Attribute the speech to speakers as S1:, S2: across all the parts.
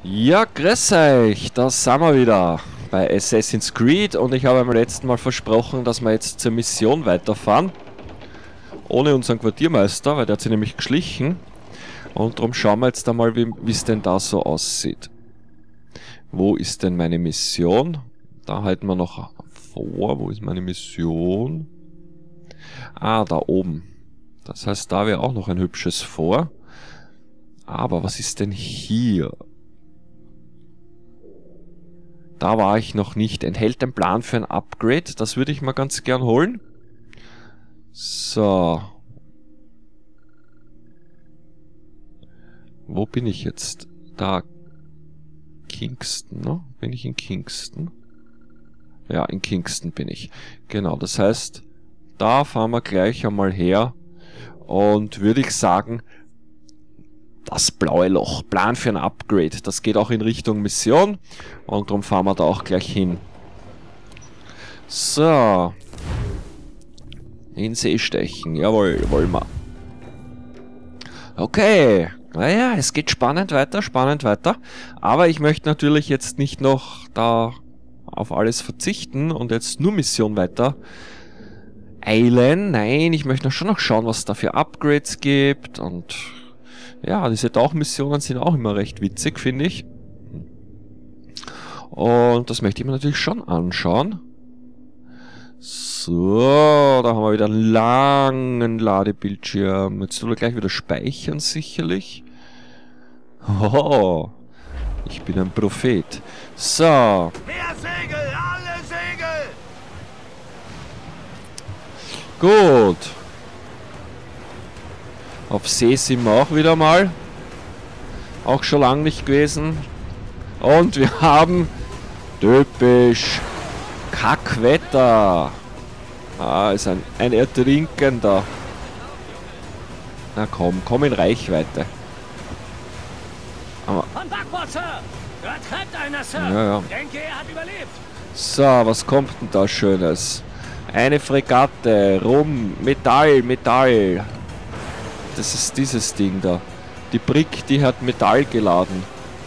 S1: Ja, grüß euch, da sind wir wieder bei Assassin's Creed und ich habe beim letzten Mal versprochen, dass wir jetzt zur Mission weiterfahren. Ohne unseren Quartiermeister, weil der hat sich nämlich geschlichen. Und darum schauen wir jetzt einmal, wie es denn da so aussieht. Wo ist denn meine Mission? Da halten wir noch vor. Wo ist meine Mission? Ah, da oben. Das heißt, da wäre auch noch ein hübsches Vor. Aber was ist denn hier? Da war ich noch nicht. Enthält ein Plan für ein Upgrade. Das würde ich mal ganz gern holen. So. Wo bin ich jetzt? Da. Kingston, ne? Bin ich in Kingston? Ja, in Kingston bin ich. Genau, das heißt, da fahren wir gleich einmal her. Und würde ich sagen, das blaue Loch. Plan für ein Upgrade. Das geht auch in Richtung Mission. Und darum fahren wir da auch gleich hin. So. In See stechen. Jawohl, wollen wir. Okay. Naja, es geht spannend weiter, spannend weiter. Aber ich möchte natürlich jetzt nicht noch da auf alles verzichten und jetzt nur Mission weiter eilen. Nein, ich möchte schon noch schauen, was es da für Upgrades gibt. Und ja, diese Tauchmissionen sind auch immer recht witzig, finde ich. Und das möchte ich mir natürlich schon anschauen. So, da haben wir wieder einen langen Ladebildschirm. Jetzt tun wir gleich wieder speichern, sicherlich. Oh, ich bin ein Prophet. So.
S2: Mehr Segel, alle Segel!
S1: Gut. Auf See sind wir auch wieder mal. Auch schon lange nicht gewesen. Und wir haben typisch Kackwetter. Ah, ist ein Ertrinkender. Na komm in Reichweite. Aber
S2: Von Backbord, Sir! Dort treibt einer, Sir!
S1: Ja.
S2: Denke, er hat überlebt!
S1: so, was kommt denn da Schönes? Eine Fregatte, Rum, Metall. Das ist dieses Ding da. Die Brick, die hat Metall geladen.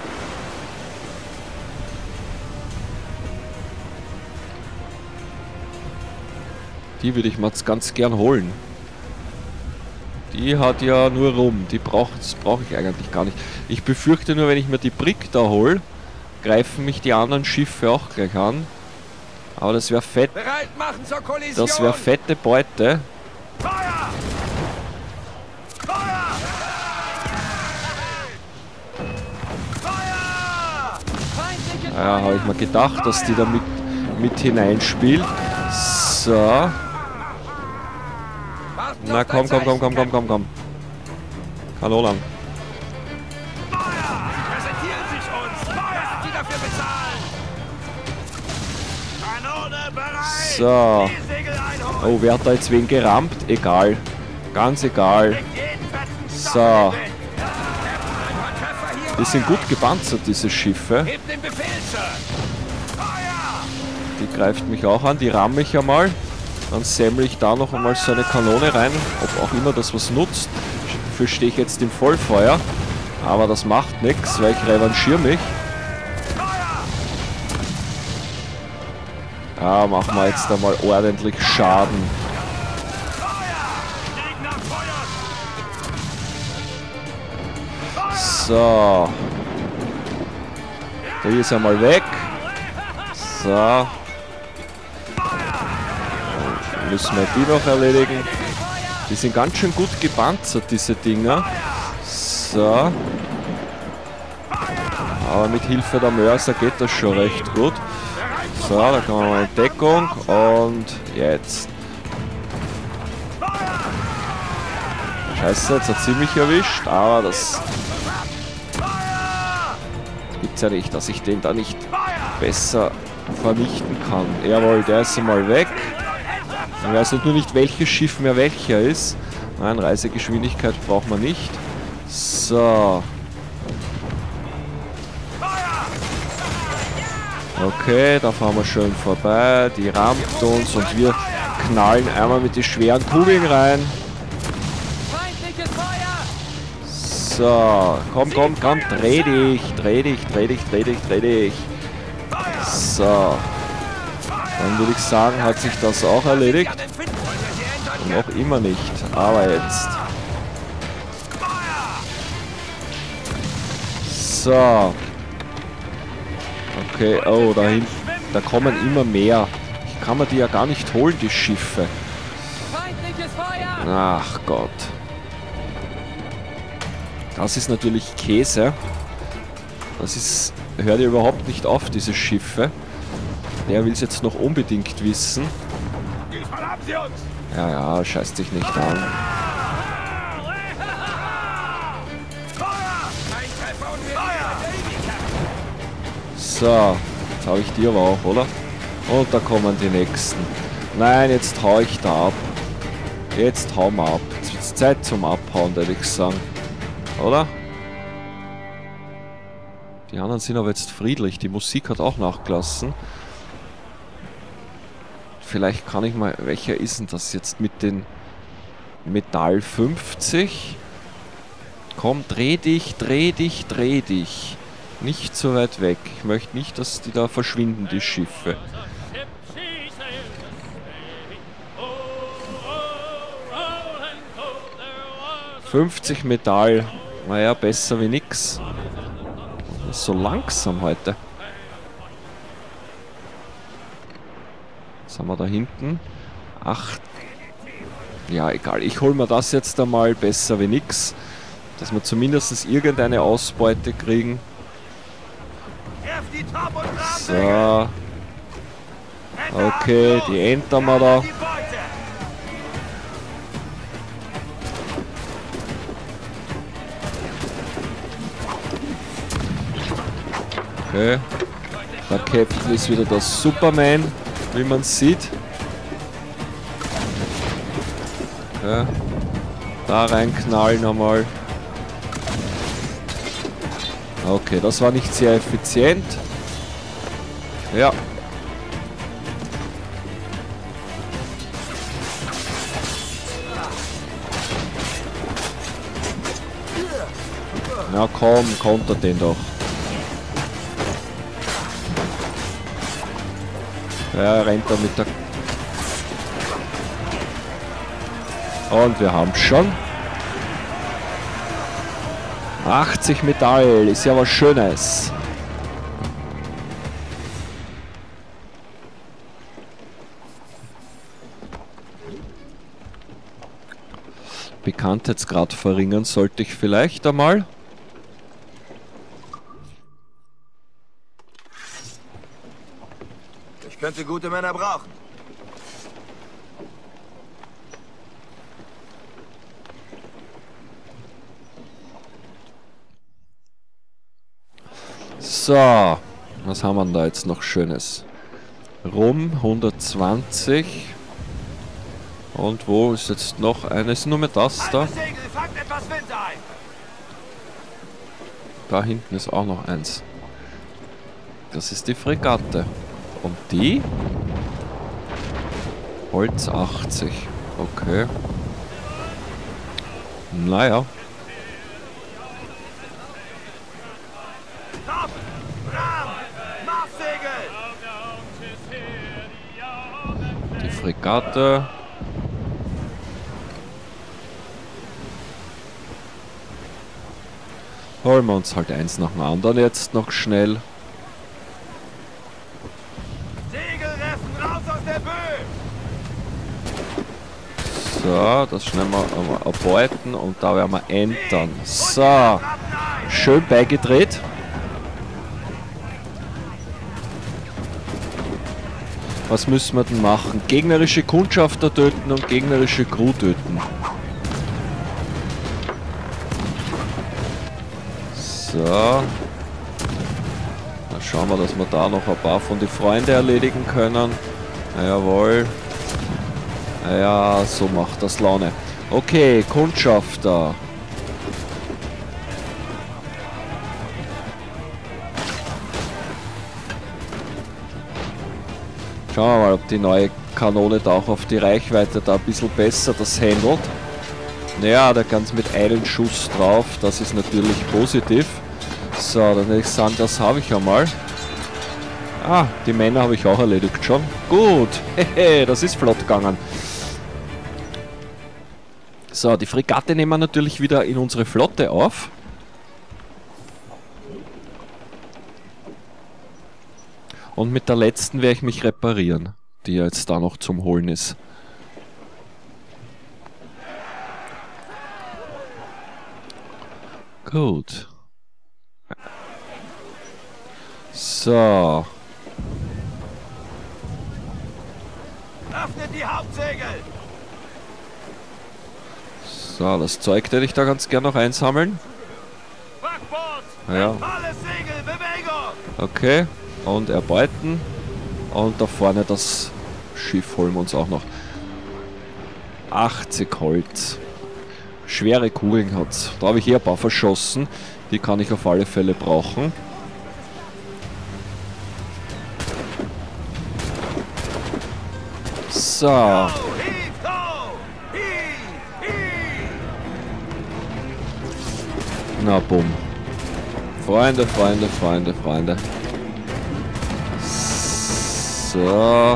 S1: Die würde ich mir jetzt ganz gern holen. Die hat ja nur Rum. Das brauche ich eigentlich gar nicht. Ich befürchte nur, wenn ich mir die Brick da hole, greifen mich die anderen Schiffe auch gleich an. Aber das wäre fett.
S2: Bereit machen zur Kollision!
S1: Das wäre fette Beute.
S2: Feuer! Feuer! Feuer! Feindliches
S1: Ja, habe ich mir gedacht, dass die da mit hineinspielt. So. Na komm. Kanonen.
S2: Präsentieren sich uns! Feuer! Die dafür bezahlen! Kanone bereit!
S1: So.
S2: Die Segel einholen!
S1: Oh, wer hat da jetzt wen gerammt? Egal. Ganz egal.
S2: Jeden fetten
S1: So.
S2: Stock mit! Ein Treffer hier!
S1: Die sind gut gepanzert, diese Schiffe.
S2: Gebt den Befehl, Sir! Feuer!
S1: Die greift mich auch an. Die ramme ich einmal. Dann semmel ich da noch einmal so eine Kanone rein. Ob auch immer das was nutzt. Dafür stehe ich jetzt im Vollfeuer. Aber das macht nichts, weil ich revanchiere mich. Da machen wir jetzt einmal ordentlich Schaden.
S2: Gegner feuert!
S1: So. Der ist einmal weg. So. Müssen wir die noch erledigen. Die sind ganz schön gut gepanzert, diese Dinger. So. Aber mit Hilfe der Mörser geht das schon recht gut. So, da kommen wir mal in Deckung. Und jetzt. Scheiße, jetzt hat sie mich erwischt. Aber das gibt's ja nicht, dass ich den da nicht besser vernichten kann. Jawohl, der ist einmal weg. Ich weiß nur nicht, welches Schiff mehr welcher ist. Nein, Reisegeschwindigkeit braucht man nicht. So. Okay, da fahren wir schön vorbei. Die rammt uns und wir knallen einmal mit den schweren Kugeln rein.
S2: Feindliches Feuer!
S1: So, komm, komm, komm, dreh dich, dreh dich, dreh dich, dreh dich, dreh dich. So, dann würde ich sagen, hat sich das auch erledigt. Noch immer nicht, aber jetzt. So. Okay, oh, da hinten, da kommen immer mehr. Ich kann mir die ja gar nicht holen, die Schiffe. Ach Gott. Das ist natürlich Käse. Das ist, hört ja überhaupt nicht auf, diese Schiffe. Der will es jetzt noch unbedingt wissen. Ja, ja, scheißt dich nicht an. So, jetzt habe ich die aber auch, oder? Und da kommen die nächsten. Nein, jetzt hau ich da ab. Jetzt hauen wir ab. Jetzt wird es Zeit zum Abhauen, würde ich sagen. Oder? Die anderen sind aber jetzt friedlich. Die Musik hat auch nachgelassen. Vielleicht kann ich mal... Welcher ist denn das jetzt mit den Metall 50? Komm, dreh dich, dreh dich, dreh dich. Nicht so weit weg. Ich möchte nicht, dass die da verschwinden, die Schiffe. 50 Metall. Naja, besser wie nix. Das ist so langsam heute. Was haben wir da hinten? 8. Ja, egal. Ich hole mir das jetzt einmal, besser wie nix. Dass wir zumindest irgendeine Ausbeute kriegen. So. Okay, die entern wir da. Okay. Der Captain ist wieder der Superman, wie man sieht. Okay. Da reinknallen einmal. Okay, das war nicht sehr effizient. Ja. Na komm, konter den doch. Ja, er rennt da mit der... Und wir haben schon. 80 Metall, ist ja was Schönes. Bekanntheitsgrad verringern sollte ich vielleicht einmal.
S2: Ich könnte gute Männer brauchen.
S1: So, was haben wir denn da jetzt noch Schönes? Rum 120. Und wo ist jetzt noch eines? Nur mit das da. Da hinten ist auch noch eins. Das ist die Fregatte. Und die? Holz 80. Okay. Naja. Die Fregatte. Holen wir uns halt eins nach dem anderen jetzt noch schnell. So, das schnell mal aborten und da werden wir entern. So, schön beigedreht. Was müssen wir denn machen? Gegnerische Kundschafter töten und gegnerische Crew töten. So. Dann schauen wir, dass wir da noch ein paar von den Freunden erledigen können. Na jawohl. Ja, so macht das Laune. Okay, Kundschafter. Schauen wir mal, ob die neue Kanone da auch auf die Reichweite da ein bisschen besser das handelt. Ja, da ganz mit einem Schuss drauf. Das ist natürlich positiv. So, dann würde ich sagen, das habe ich einmal. Ah, die Männer habe ich auch erledigt schon. Gut, hehe, das ist flott gegangen. So, die Fregatte nehmen wir natürlich wieder in unsere Flotte auf. Und mit der letzten werde ich mich reparieren, die jetzt da noch zum Holen ist. Gut. So.
S2: Öffnet die Hauptsegel!
S1: So, das Zeug hätte ich da ganz gern noch einsammeln.
S2: Backbord!
S1: Ja.
S2: Alles Segel, Bewegung!
S1: Okay. Und erbeuten. Und da vorne das Schiff holen wir uns auch noch. 80 Holz. Schwere Kugeln hat's. Da habe ich hier ein paar verschossen. Die kann ich auf alle Fälle brauchen. So.
S2: Ho, hief, ho! Hief, hief!
S1: Na, bumm. Freunde, Freunde, Freunde, Freunde. So.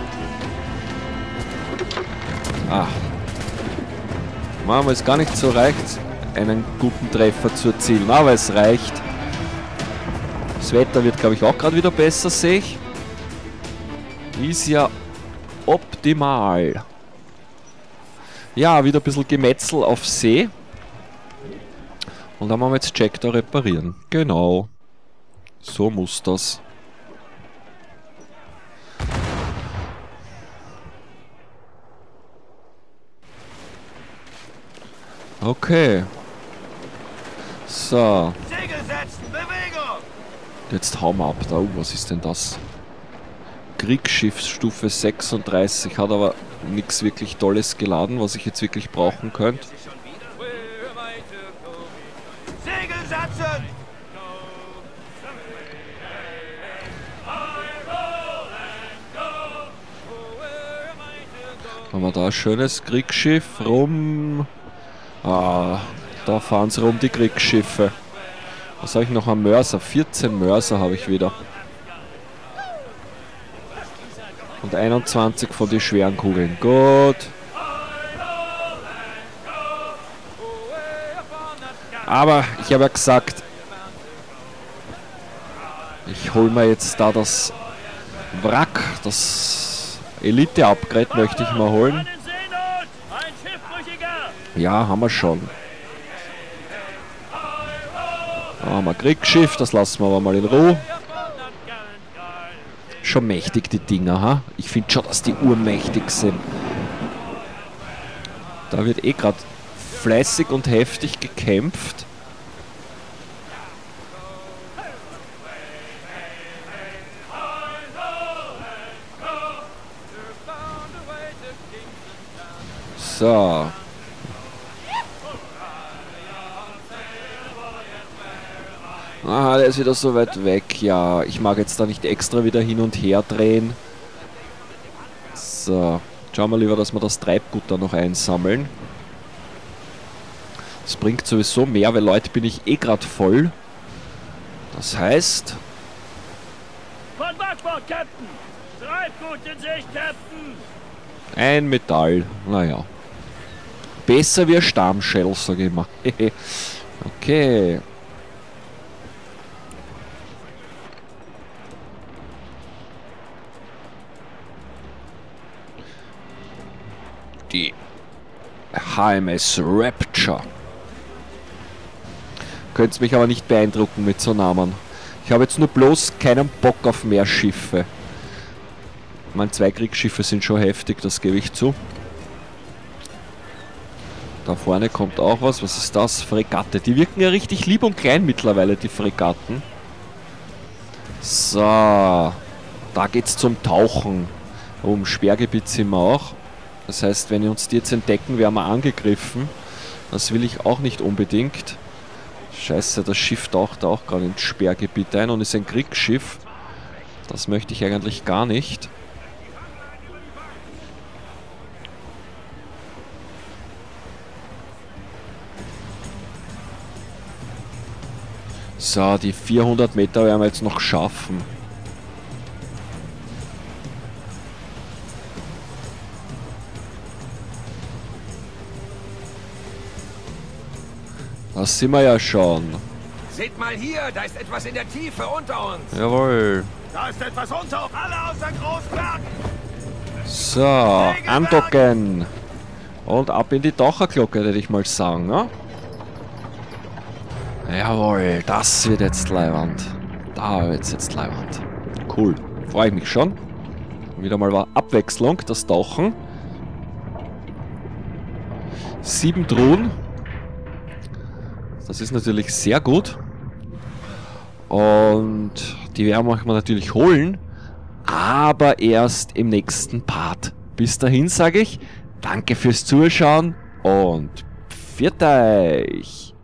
S1: Ah. Manchmal ist gar nicht so leicht, einen guten Treffer zu erzielen, aber es reicht. Das Wetter wird, glaube ich, auch gerade wieder besser, sehe ich. Ist ja optimal. Ja, wieder ein bisschen Gemetzel auf See. Und dann machen wir jetzt Jack da reparieren. Genau. So muss das. Okay. So.
S2: Segel setzen, Bewegung!
S1: Jetzt hauen wir ab da. Was ist denn das? Kriegsschiffsstufe 36. Hat aber nichts wirklich Tolles geladen, was ich jetzt wirklich brauchen könnte.
S2: Segel setzen!
S1: Haben wir da ein schönes Kriegsschiff rum. Ah, da fahren sie rum, die Kriegsschiffe. Was habe ich noch am Mörser? 14 Mörser habe ich wieder. Und 21 von den schweren Kugeln. Gut. Aber ich habe ja gesagt, ich hole mir jetzt da das Wrack, das Elite-Upgrade möchte ich mal holen. Ja, haben wir schon. Da haben wir ein Kriegsschiff, das lassen wir aber mal in Ruhe. Schon mächtig die Dinger, ha? Ich finde schon, dass die urmächtig sind. Da wird eh gerade fleißig und heftig gekämpft. So. Ah, der ist wieder so weit weg. Ja, ich mag jetzt da nicht extra wieder hin und her drehen. So. Schauen wir lieber, dass wir das Treibgut da noch einsammeln. Das bringt sowieso mehr, weil Leute bin ich eh gerade voll. Das heißt...
S2: Von Backbord, Captain! Treibgut in Sicht, Captain!
S1: Ein Metall. Naja. Besser wie ein Stammshell, sage ich mal. Okay. Die HMS Rapture. Könnt's mich aber nicht beeindrucken mit so Namen. Ich habe jetzt nur bloß keinen Bock auf mehr Schiffe. Ich meine, 2 Kriegsschiffe sind schon heftig, das gebe ich zu. Da vorne kommt auch was. Was ist das? Fregatte. Die wirken ja richtig lieb und klein mittlerweile, die Fregatten. So. Da geht's zum Tauchen. Im Sperrgebiet sind wir auch. Das heißt, wenn uns die jetzt entdecken, werden wir angegriffen. Das will ich auch nicht unbedingt. Scheiße, das Schiff taucht auch gerade ins Sperrgebiet ein und ist ein Kriegsschiff. Das möchte ich eigentlich gar nicht. So, die 400 Meter werden wir jetzt noch schaffen. Das sind wir ja schon.
S2: Seht mal hier, da ist etwas in der Tiefe unter uns.
S1: Jawohl.
S2: Da ist etwas unter uns. Alle außer Großberg.
S1: So, andocken. Und ab in die Taucherglocke, würde ich mal sagen, ne? Jawohl, das wird jetzt leiwand. Da wird's jetzt leiwand. Cool, freue ich mich schon. Wieder mal war Abwechslung, das Tauchen. 7 Truhen. Das ist natürlich sehr gut. Und die werden wir natürlich holen. Aber erst im nächsten Part. Bis dahin sage ich, danke fürs Zuschauen und pfiat euch!